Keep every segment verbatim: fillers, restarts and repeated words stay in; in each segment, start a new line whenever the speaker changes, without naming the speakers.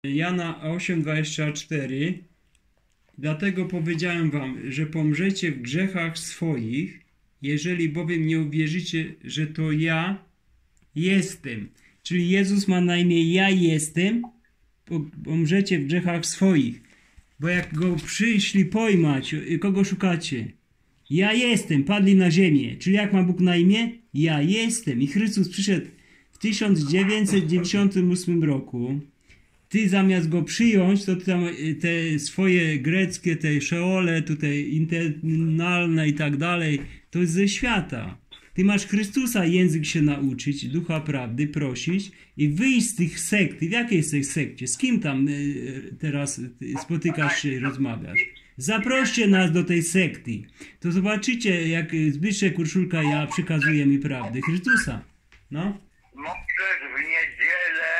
Jana osiem, dwadzieścia cztery. Dlatego powiedziałem wam, że pomrzecie w grzechach swoich, jeżeli bowiem nie uwierzycie, że to ja jestem. Czyli Jezus ma na imię ja jestem, pomrzecie w grzechach swoich. Bo jak go przyszli pojmać, kogo szukacie? Ja jestem, padli na ziemię. Czyli jak ma Bóg na imię? Ja jestem. I Chrystus przyszedł w tysiąc dziewięćset dziewięćdziesiątym ósmym roku. Ty zamiast go przyjąć, to ty tam te swoje greckie, te szeole, tutaj internalne i tak dalej, to jest ze świata. Ty masz Chrystusa język się nauczyć, ducha prawdy prosić i wyjść z tych sekt. W jakiej jesteś sekcie? Z kim tam teraz spotykasz się i rozmawiasz? Zaproście nas do tej sekty. To zobaczycie, jak Zbyszek, Urszulka, ja przekazuję mi prawdy Chrystusa. No.
Możesz w niedzielę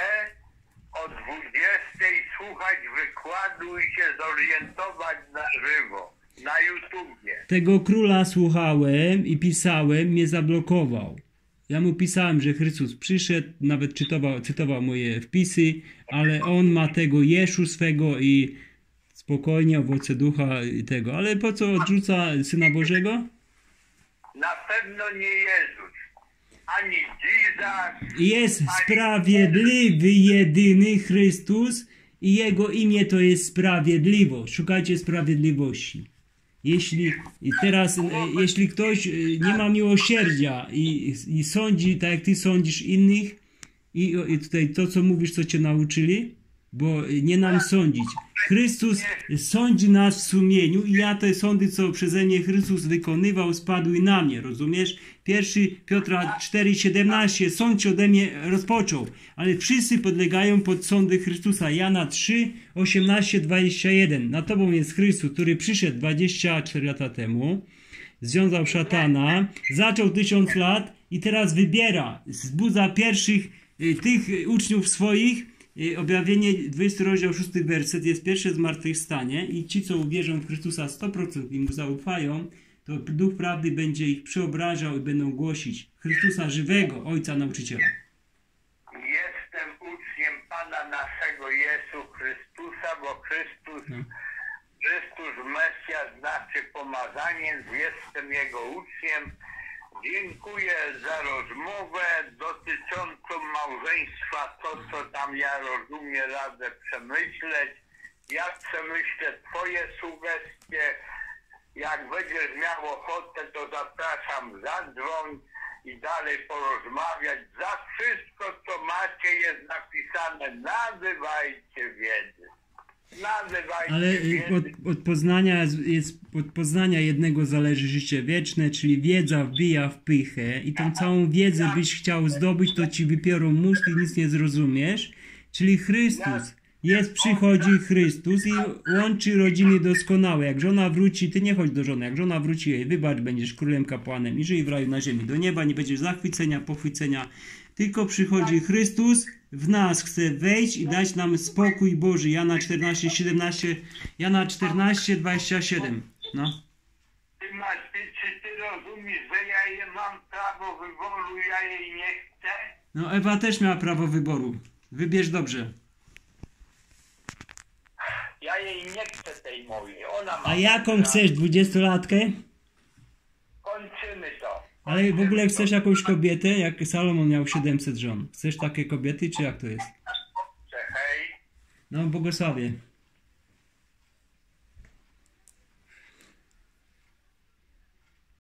o dwudziestej słuchać wykładu i się zorientować na żywo, na YouTubie.
Tego króla słuchałem i pisałem, mnie zablokował. Ja mu pisałem, że Chrystus przyszedł, nawet czytował, cytował moje wpisy, ale on ma tego Jeszu swego i spokojnie, owoce ducha i tego. Ale po co odrzuca Syna Bożego?
Na pewno nie Jezus, ani Jesus.
Jest sprawiedliwy, jedyny Chrystus i Jego imię to jest sprawiedliwość. Szukajcie sprawiedliwości. Jeśli teraz, jeśli ktoś nie ma miłosierdzia i, i sądzi, tak jak ty sądzisz innych i, i tutaj to, co mówisz, co cię nauczyli, bo nie nam sądzić. Chrystus sądzi nas w sumieniu i ja te sądy, co przeze mnie Chrystus wykonywał, spadły na mnie, rozumiesz? Pierwszy Piotra cztery, siedemnaście, sąd ode mnie rozpoczął, ale wszyscy podlegają pod sądy Chrystusa. Jana trzy, osiemnaście, dwadzieścia jeden. Na tobą jest Chrystus, który przyszedł dwadzieścia cztery lata temu, związał szatana, zaczął tysiąc lat i teraz wybiera, zbudza pierwszych tych uczniów swoich. Objawienie dwudziesty rozdział szósty werset jest pierwsze zmartwychwstanie i ci, co uwierzą w Chrystusa sto procent i Mu zaufają, to Duch Prawdy będzie ich przeobrażał i będą głosić Chrystusa żywego, Ojca Nauczyciela.
Jestem uczniem Pana naszego Jezu Chrystusa, bo Chrystus, no. Chrystus Mesjasz znaczy pomazaniec, jestem Jego uczniem. Dziękuję za rozmowę dotyczącą małżeństwa, to co tam ja rozumiem, radę przemyśleć. Ja przemyślę Twoje sugestie. Jak będziesz miał ochotę, to zapraszam, zadzwoń i dalej porozmawiać. Za wszystko, co macie, jest napisane, nazywajcie wiedzy.
Ale od, od, poznania jest, od poznania jednego zależy życie wieczne, czyli wiedza wbija w pychę i tą całą wiedzę byś chciał zdobyć, to ci wypiorą mózg i nic nie zrozumiesz. Czyli Chrystus. Jest, przychodzi Chrystus i łączy rodziny doskonałe. Jak żona wróci, ty nie chodź do żony. Jak żona wróci, jej wybacz, będziesz królem, kapłanem i żyj w raju na ziemi. Do nieba nie będziesz zachwycenia, pochwycenia. Tylko przychodzi Chrystus, w nas chce wejść i dać nam spokój Boży. Jana czternaście, siedemnaście, Jana czternaście, dwadzieścia siedem. No.
Ty masz, ty, czy ty rozumiesz, że ja je mam prawo wyboru, ja jej nie chcę?
No Ewa też miała prawo wyboru. Wybierz dobrze.
Ja jej nie chcę tej mojej. Ona ma.
A jaką chcesz, dwudziestolatkę?
Kończymy to.
Ale w ogóle chcesz jakąś kobietę, jak Salomon miał siedemset żon. Chcesz takie kobiety, czy jak to jest?
Hej.
No, błogosławię.